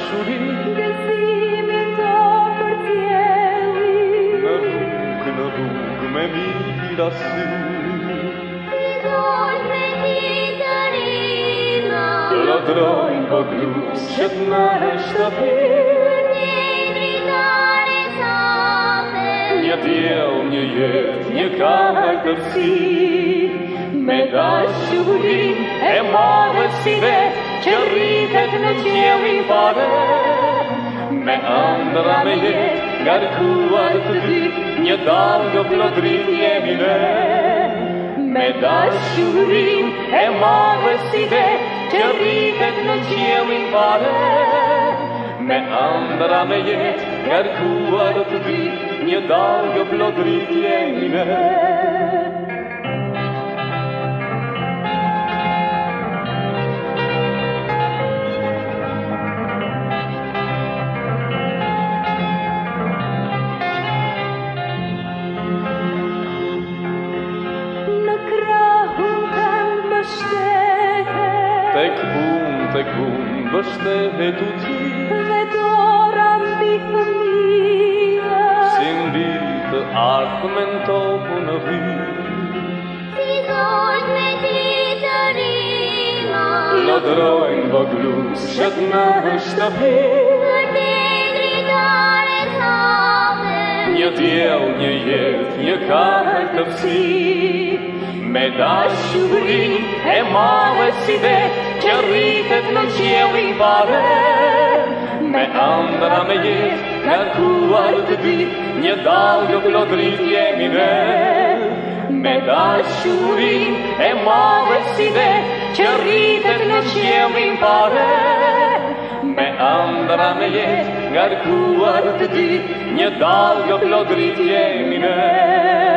dashurin Gëzimin të përcjelli. Në rrugë me mirasi Si dosh me ti të rina, Lodrojnë voglues që të marrë shtëpi një dritare sate, Një djel, një jet, një katërsi Me dashurin e madhe si dhe Që rritet në qiellin pare Me ëndra me jet, ngarkuar të dy Një dalë plotërit jemi ne Me dashurin e madhe si dhe Që rritet në qiellin pare Me ëndra me jet, ngarkuar të dy Një dalë plotërit jemi ne në krahun tënd më shtete, Tek unë bështehet u ti dhe dora mbi fëmijë. Si mbi të ardhmen topu në vy Si dosh me ti të rina, Lodrojnë voglues që të në shtëpi për ti dritare sate, Një djel, një jet, një katërsi Me dashurin e madhe si dhe Që rritet në qiellin pare Me ëndra me jet, ngarkuar të dy Një dalë plotërit jemi ne Me dashurin e madhe si dhe Që rritet në qiellin pare Me ëndra me jet, ngarkuar të dy Një dalë plotërit jemi ne